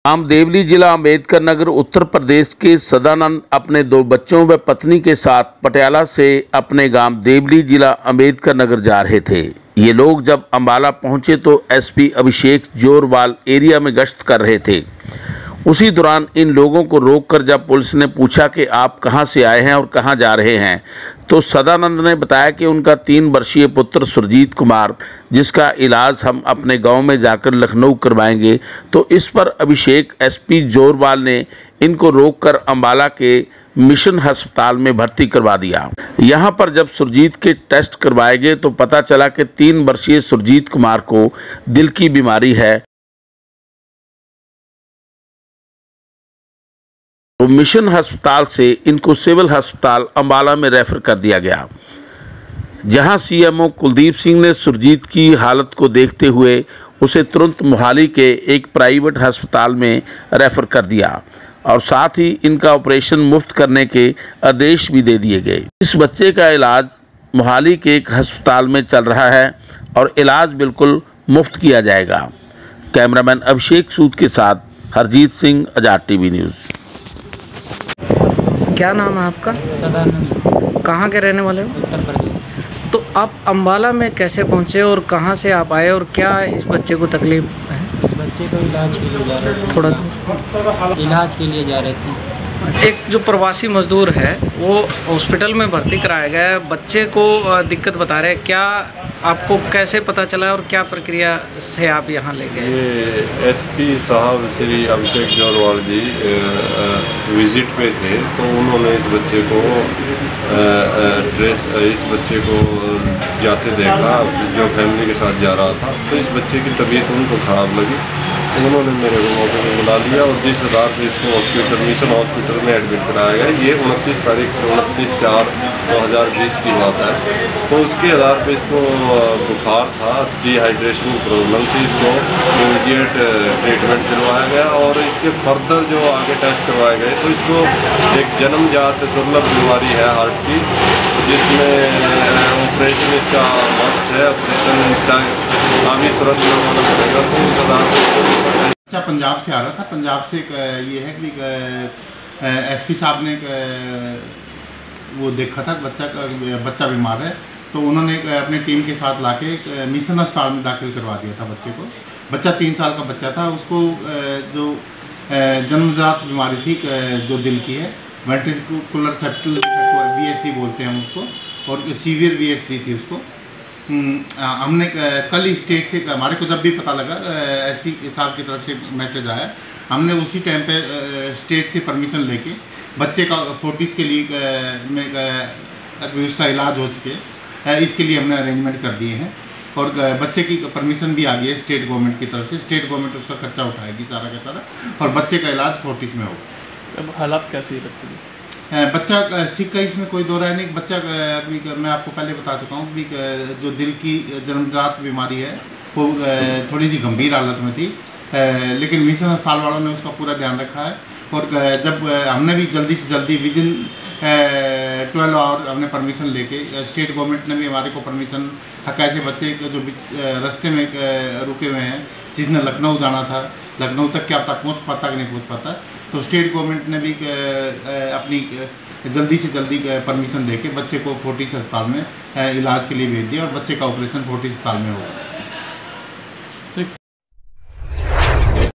आम देवली जिला अम्बेडकर नगर उत्तर प्रदेश के सदानंद अपने 2 बच्चों व पत्नी के साथ पटियाला से अपने गांव देवली जिला अम्बेडकर नगर जा रहे थे। ये लोग जब अंबाला पहुंचे तो एसपी अभिषेक जोरवाल एरिया में गश्त कर रहे थे। उसी दौरान इन लोगों को रोककर जब पुलिस ने पूछा कि आप कहां से आए हैं और कहां जा रहे हैं, तो सदानंद ने बताया कि उनका 3 वर्षीय पुत्र सुरजीत कुमार, जिसका इलाज हम अपने गांव में जाकर लखनऊ करवाएंगे, तो इस पर अभिषेक एसपी जोरवाल ने इनको रोककर अंबाला के मिशन अस्पताल में भर्ती करवा दिया। यहां पर जब सुरजीत के टेस्ट करवाए गए तो पता चला कि 3 वर्षीय सुरजीत कुमार को दिल की बीमारी है। तो मिशन अस्पताल से इनको सिविल अस्पताल अंबाला में रेफर कर दिया गया, जहां सीएमओ कुलदीप सिंह ने सुरजीत की हालत को देखते हुए उसे तुरंत मोहाली के एक प्राइवेट अस्पताल में रेफर कर दिया और साथ ही इनका ऑपरेशन मुफ्त करने के आदेश भी दे दिए गए। इस बच्चे का इलाज मोहाली के एक अस्पताल में चल रहा है और इलाज बिल्कुल मुफ्त किया जाएगा। कैमरामैन अभिषेक सूद के साथ हरजीत सिंह, आजाद टीवी न्यूज़। क्या नाम है आपका? सदानंद। कहाँ के रहने वाले हो? उत्तर प्रदेश। तो आप अंबाला में कैसे पहुँचे और कहाँ से आप आए और क्या इस बच्चे को तकलीफ है? इस बच्चे को इलाज के लिए जा रहे थे। थोड़ा इलाज के लिए जा रहे थे। एक जो प्रवासी मजदूर है वो हॉस्पिटल में भर्ती कराया गया है, बच्चे को दिक्कत बता रहे हैं, क्या आपको कैसे पता चला और क्या प्रक्रिया से आप यहाँ ले गए? ये एसपी साहब श्री अभिषेक जोरवाल जी विजिट पे थे, तो उन्होंने इस बच्चे को जाते देखा, जो फैमिली के साथ जा रहा था, तो इस बच्चे की तबीयत उनको ख़राब लगी, तो उन्होंने मेरे को मौके पर बुला लिया और जिस आधार पर इसको हॉस्पिटल मिशन हॉस्पिटल में एडमिट कराया गया। ये 29/4/2020 की बात है। तो उसके आधार पर इसको बुखार था, डिहाइड्रेशन की प्रॉब्लम थी, इसको इमीडिएट ट्रीटमेंट दिलवाया गया और इसके फर्दर जो आगे टेस्ट करवाए गए तो इसको एक जन्मजात दुर्लभ बीमारी है हार्ट की, जिसमें ऑपरेशन इसका मस्ट है। ऑपरेशन इसका अभी तुरंत करवाना पड़ेगा। तो उस आधार पर बच्चा पंजाब से आ रहा था। पंजाब से ये है कि एसपी साहब ने वो देखा था बच्चा बीमार है, तो उन्होंने अपनी टीम के साथ लाके मिशन अस्पताल में दाखिल करवा दिया था बच्चे को। बच्चा 3 साल का बच्चा था, उसको जो जन्मजात बीमारी थी जो दिल की है, वेंट्रिकुलर सेप्टल VSD बोलते हैं हम उसको, और सीवियर VSD थी उसको। हमने कल ही स्टेट से, हमारे को जब भी पता लगा एसपी साहब की तरफ से मैसेज आया, हमने उसी टाइम पे स्टेट से परमिशन लेके बच्चे का फोर्टिस के लिए उसका इलाज हो चुके इसके लिए हमने अरेंजमेंट कर दिए हैं और बच्चे की परमिशन भी आ गई है स्टेट गवर्नमेंट की तरफ से। स्टेट गवर्नमेंट उसका खर्चा उठाएगी सारा का सारा और बच्चे का इलाज फोर्टिस में होगा। अब हालात कैसी है बच्चे की? बच्चा सिक का इसमें कोई दो राय नहीं। बच्चा अभी मैं आपको पहले बता चुका हूँ कि जो दिल की जन्मजात बीमारी है वो थोड़ी सी गंभीर हालत में थी, लेकिन मिशन अस्पताल वालों ने उसका पूरा ध्यान रखा है और जब हमने भी जल्दी से जल्दी विदिन 12 आवर हमने परमिशन लेके, स्टेट गवर्नमेंट ने भी हमारे को परमिशन, कैसे बच्चे जो रास्ते में रुके हुए हैं, जिसने लखनऊ जाना था, लखनऊ तक क्या पता पहुँच पाता कि नहीं पहुँच पाता, तो स्टेट गवर्नमेंट ने भी अपनी जल्दी से जल्दी परमिशन देके बच्चे को फोर्टिस अस्पताल में इलाज के लिए भेज दिया और बच्चे का ऑपरेशन फोर्टिस अस्पताल में होगा।